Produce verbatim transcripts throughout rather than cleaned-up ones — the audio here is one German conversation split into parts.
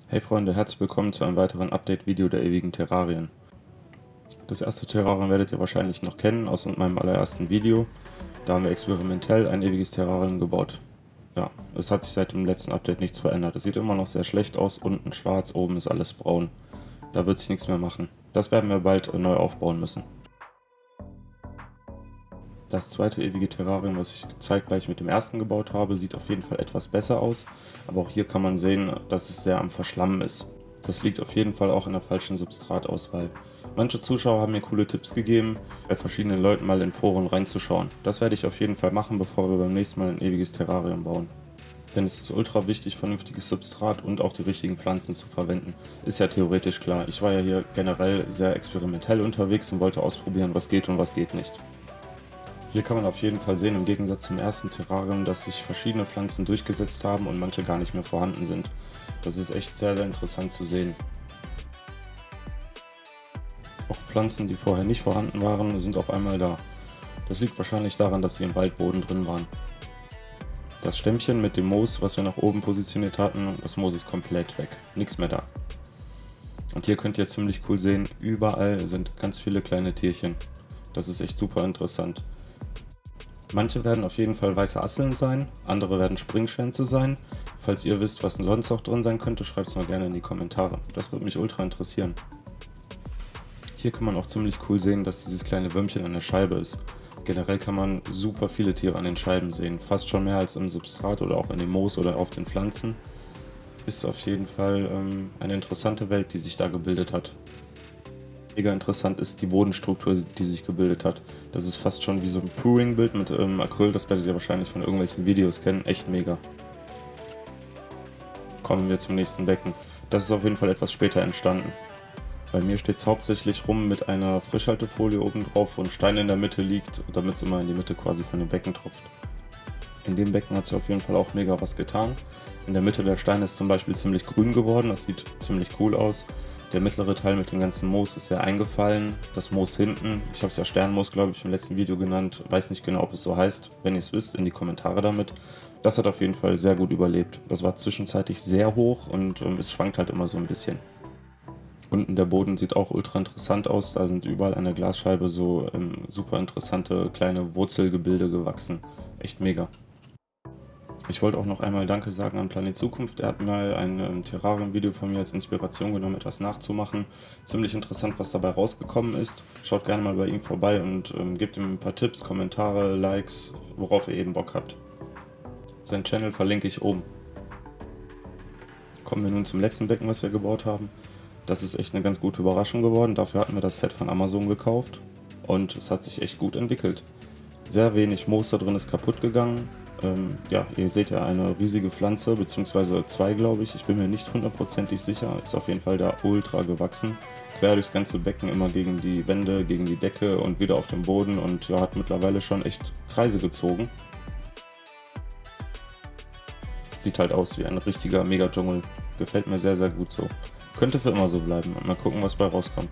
Hey Freunde, herzlich willkommen zu einem weiteren Update-Video der ewigen Terrarien. Das erste Terrarium werdet ihr wahrscheinlich noch kennen aus meinem allerersten Video. Da haben wir experimentell ein ewiges Terrarium gebaut. Ja, es hat sich seit dem letzten Update nichts verändert. Es sieht immer noch sehr schlecht aus, unten schwarz, oben ist alles braun. Da wird sich nichts mehr machen. Das werden wir bald neu aufbauen müssen. Das zweite ewige Terrarium, was ich zeitgleich mit dem ersten gebaut habe, sieht auf jeden Fall etwas besser aus, aber auch hier kann man sehen, dass es sehr am Verschlammen ist. Das liegt auf jeden Fall auch in der falschen Substratauswahl. Manche Zuschauer haben mir coole Tipps gegeben, bei verschiedenen Leuten mal in Foren reinzuschauen. Das werde ich auf jeden Fall machen, bevor wir beim nächsten Mal ein ewiges Terrarium bauen. Denn es ist ultra wichtig, vernünftiges Substrat und auch die richtigen Pflanzen zu verwenden. Ist ja theoretisch klar, ich war ja hier generell sehr experimentell unterwegs und wollte ausprobieren, was geht und was geht nicht. Hier kann man auf jeden Fall sehen, im Gegensatz zum ersten Terrarium, dass sich verschiedene Pflanzen durchgesetzt haben und manche gar nicht mehr vorhanden sind. Das ist echt sehr, sehr interessant zu sehen. Auch Pflanzen, die vorher nicht vorhanden waren, sind auf einmal da. Das liegt wahrscheinlich daran, dass sie im Waldboden drin waren. Das Stämmchen mit dem Moos, was wir nach oben positioniert hatten, das Moos ist komplett weg. Nichts mehr da. Und hier könnt ihr ziemlich cool sehen, überall sind ganz viele kleine Tierchen. Das ist echt super interessant. Manche werden auf jeden Fall weiße Asseln sein, andere werden Springschwänze sein. Falls ihr wisst, was sonst noch drin sein könnte, schreibt es mal gerne in die Kommentare. Das würde mich ultra interessieren. Hier kann man auch ziemlich cool sehen, dass dieses kleine Würmchen an der Scheibe ist. Generell kann man super viele Tiere an den Scheiben sehen, fast schon mehr als im Substrat oder auch in dem Moos oder auf den Pflanzen. Ist auf jeden Fall ähm, eine interessante Welt, die sich da gebildet hat. Mega interessant ist die Bodenstruktur, die sich gebildet hat. Das ist fast schon wie so ein Pouring-Bild mit ähm, Acryl, das werdet ihr wahrscheinlich von irgendwelchen Videos kennen. Echt mega. Kommen wir zum nächsten Becken. Das ist auf jeden Fall etwas später entstanden. Bei mir steht es hauptsächlich rum mit einer Frischhaltefolie oben drauf, wo ein Stein in der Mitte liegt, damit es immer in die Mitte quasi von dem Becken tropft. In dem Becken hat sich auf jeden Fall auch mega was getan. In der Mitte der Stein ist zum Beispiel ziemlich grün geworden, das sieht ziemlich cool aus. Der mittlere Teil mit dem ganzen Moos ist sehr eingefallen. Das Moos hinten, ich habe es ja Sternmoos, glaube ich, im letzten Video genannt. Weiß nicht genau, ob es so heißt. Wenn ihr es wisst, in die Kommentare damit. Das hat auf jeden Fall sehr gut überlebt. Das war zwischenzeitlich sehr hoch und ähm, es schwankt halt immer so ein bisschen. Unten der Boden sieht auch ultra interessant aus. Da sind überall an der Glasscheibe so ähm, super interessante kleine Wurzelgebilde gewachsen. Echt mega. Ich wollte auch noch einmal Danke sagen an Planet Zukunft. Er hat mal ein ähm, Terrarium-Video von mir als Inspiration genommen, etwas nachzumachen. Ziemlich interessant, was dabei rausgekommen ist. Schaut gerne mal bei ihm vorbei und ähm, gebt ihm ein paar Tipps, Kommentare, Likes, worauf ihr eben Bock habt. Sein Channel verlinke ich oben. Kommen wir nun zum letzten Becken, was wir gebaut haben. Das ist echt eine ganz gute Überraschung geworden. Dafür hatten wir das Set von Amazon gekauft und es hat sich echt gut entwickelt. Sehr wenig Moos da drin ist kaputt gegangen. Ähm, ja, ihr seht ja eine riesige Pflanze, beziehungsweise zwei, glaube ich. Ich bin mir nicht hundertprozentig sicher. Ist auf jeden Fall da ultra gewachsen. Quer durchs ganze Becken, immer gegen die Wände, gegen die Decke und wieder auf dem Boden und ja, hat mittlerweile schon echt Kreise gezogen. Sieht halt aus wie ein richtiger Mega-Dschungel. Gefällt mir sehr, sehr gut so. Könnte für immer so bleiben. Mal gucken, was bei rauskommt.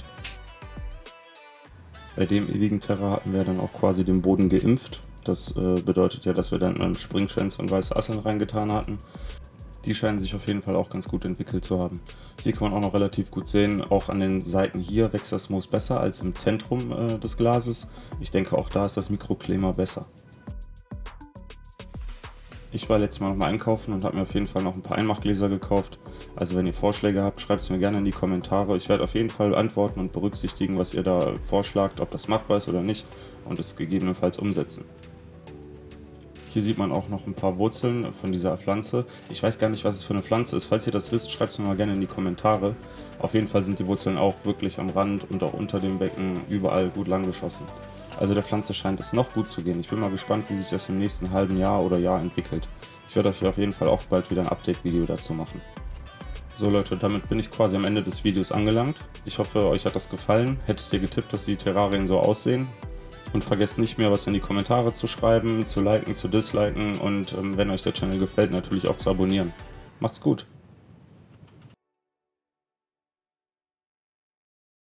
Bei dem ewigen Terra hatten wir dann auch quasi den Boden geimpft. Das äh, bedeutet ja, dass wir dann ähm, Springschwänze und weiße Asseln reingetan hatten. Die scheinen sich auf jeden Fall auch ganz gut entwickelt zu haben. Hier kann man auch noch relativ gut sehen, auch an den Seiten hier wächst das Moos besser als im Zentrum äh, des Glases. Ich denke, auch da ist das Mikroklima besser. Ich war letztes Mal noch mal einkaufen und habe mir auf jeden Fall noch ein paar Einmachgläser gekauft. Also wenn ihr Vorschläge habt, schreibt es mir gerne in die Kommentare. Ich werde auf jeden Fall antworten und berücksichtigen, was ihr da vorschlagt, ob das machbar ist oder nicht und es gegebenenfalls umsetzen. Hier sieht man auch noch ein paar Wurzeln von dieser Pflanze. Ich weiß gar nicht, was es für eine Pflanze ist. Falls ihr das wisst, schreibt es mir mal gerne in die Kommentare. Auf jeden Fall sind die Wurzeln auch wirklich am Rand und auch unter dem Becken überall gut lang geschossen. Also der Pflanze scheint es noch gut zu gehen. Ich bin mal gespannt, wie sich das im nächsten halben Jahr oder Jahr entwickelt. Ich werde euch auf jeden Fall auch bald wieder ein Update-Video dazu machen. So Leute, damit bin ich quasi am Ende des Videos angelangt. Ich hoffe, euch hat das gefallen. Hättet ihr getippt, dass die Terrarien so aussehen? Und vergesst nicht mehr, was in die Kommentare zu schreiben, zu liken, zu disliken und ähm, wenn euch der Channel gefällt, natürlich auch zu abonnieren. Macht's gut!